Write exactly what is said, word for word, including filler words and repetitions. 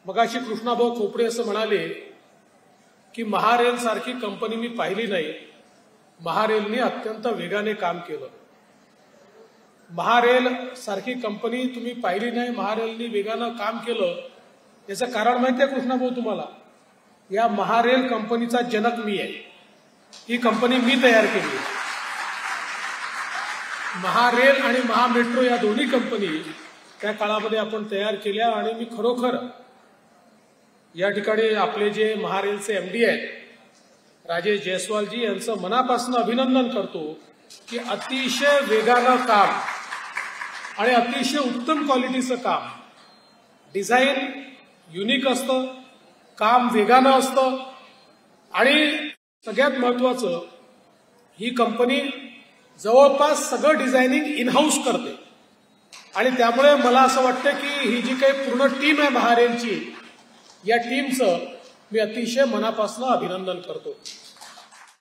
मगाशी कृष्णाभाऊ खोपडे असं म्हणाले की महारेल सारखी कंपनी मी पाहिली नाही, महारेलने अत्यंत वेगाने काम केलं। महारेल सारखी कंपनी तुम्ही पाहिली नाही, महारेलने वेगानं काम केलं, याचं कारण माहिती आहे कृष्णाभाऊ तुम्हाला? या महारेल कंपनीचा जनक मी आहे, ही कंपनी मी तयार केली। महारेल आणि महामेट्रो या दोन्ही कंपनी त्या काळामध्ये आपण तयार केल्या आणि मी खरोखर या ठिकाणी आपले जे महारेलचे एमडी आहेत राजेश जयस्वालजी यांचं मनापासून अभिनंदन करतो की अतिशय वेगानं काम आणि अतिशय उत्तम क्वालिटीचं काम, डिझाईन युनिक असतं, काम वेगानं असतं आणि सगळ्यात महत्वाचं ही कंपनी जवळपास सगळं डिझायनिंग इन हाऊस करते आणि त्यामुळे मला असं वाटतं की ही जी काही पूर्ण टीम आहे महारेलची, या टीमचं मी अतिशय मनापासून अभिनंदन करतो।